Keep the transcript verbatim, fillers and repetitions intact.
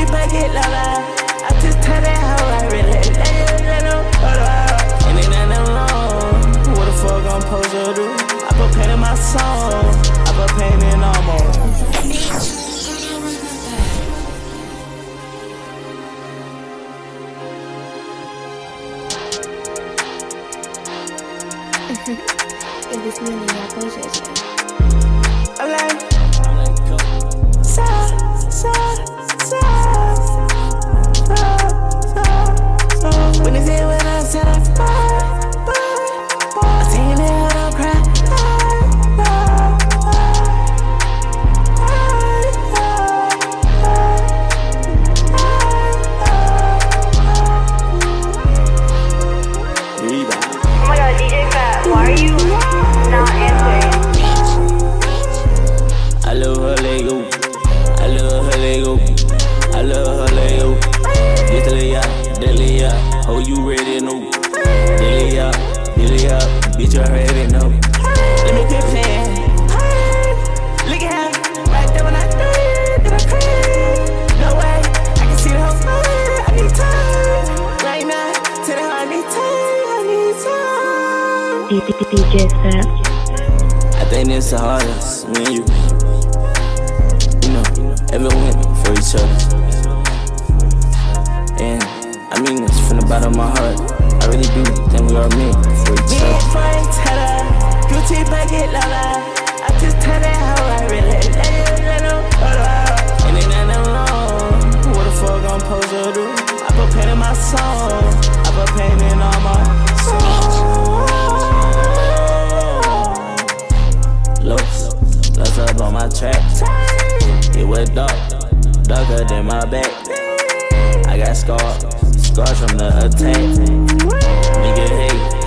Gucci bucket, la la. I just tell that hoe I really let it, let it, and ain't nothing wrong. What the fuck I'm supposed to do? I put pain in my soul. I put pain in almost. En this meaning, Yhapojj. I'm like, sa, sa, sa, sa, sa. When they say when I said I bye, bye, bye, I seen it, I don't cry. Oh my god, D J Fat, why are you not answering? I love her Lego, I love her Lego, I love her Lego. Delia, Delia, oh you ready know? Delia, Delia, bitch you already know. Let me quit playing. Look at how right there when I do it, then I cry. No way, I can see the whole fire. I need time right now. Tell the hoe I need time, I need time. D J Fat. I think it's the hardest when you, you know, ever went for each other. And I mean this from the bottom of my heart. I really do think we are meant for each other. Me and tell her, Gucci bucket, la la. I just tell that hoe I really let it, let it, and ain't nothing wrong. What the fuck I'm supposed to do? I put pain in my soul. I put pain in all my soul. Lost, lost up on my track. It was dark, darker than my back. I got scars, scars from the attack. Nigga hate.